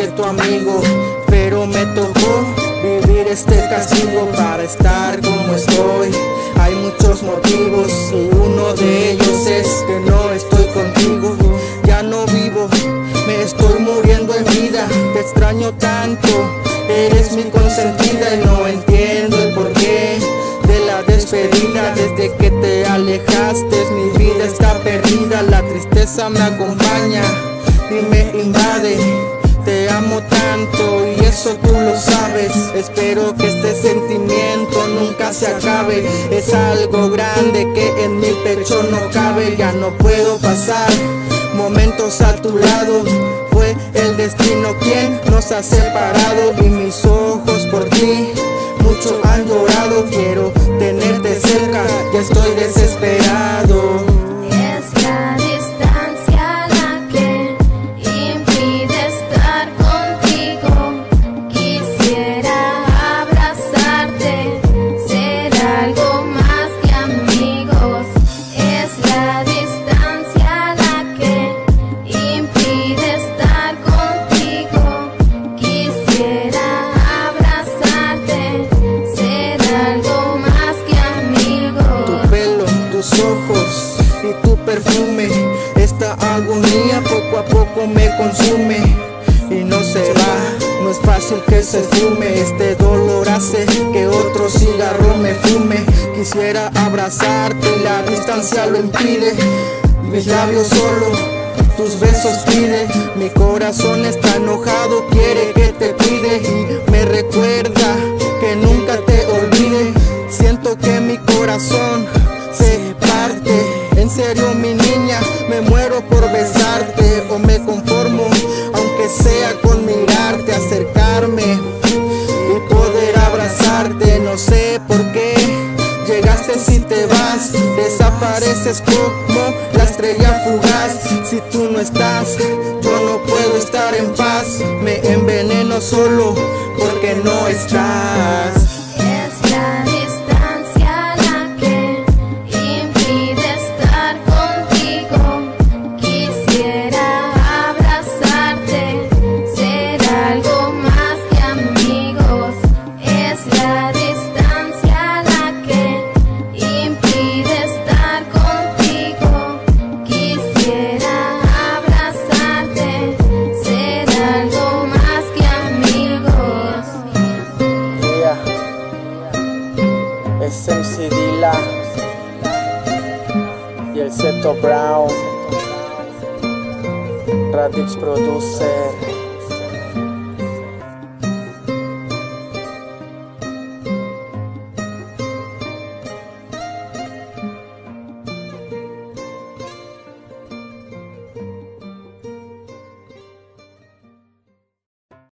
ser tu amigo, pero me tocó vivir este castigo para estar como estoy. Hay muchos motivos y uno de ellos es que no estoy contigo. Ya no vivo, me estoy muriendo en vida. Te extraño tanto, eres mi consentida y no entiendo el porqué de la despedida. Desde que te alejaste mi vida está perdida. La tristeza me acompaña y me invade. Te amo tanto y eso tú lo sabes. Espero que este sentimiento nunca se acabe. Es algo grande que en mi pecho no cabe. Ya no puedo pasar momentos a tu lado. Fue el destino quien nos ha separado y mis ojos por ti mucho han llorado. Quiero tenerte cerca, ya estoy desesperado. Es la distancia la que impide estar contigo. Quisiera abrazarte, ser algo más que amigos. Es la distancia la que impide estar contigo. Quisiera abrazarte, ser algo más que amigos. Tu pelo, tus ojos y tu perfume, esta agonía poco a poco me consume y no se va, no es fácil que se fume. Este dolor hace que otro cigarro me fume. Quisiera abrazarte y la distancia lo impide. Mis labios solo tus besos pide. Mi corazón está enojado, quiere que te cuide y me recuerda que nunca te olvide. Siento que mi corazón se parte. En serio mi niña, me muero por besarte o me conformo, aunque sea con mirarte, acercarme y poder abrazarte. No sé por qué llegaste si te vas, desapareces como la estrella fugaz. Si tú no estás, yo no puedo estar en paz. Me enveneno solo porque no estás. Es la distancia la que impide estar contigo. Quisiera abrazarte, ser algo más que amigos. Es la distancia la que impide estar contigo. Quisiera abrazarte, ser algo más que amigos. Es MC Dilla y el Seto Brown, Radix Producer.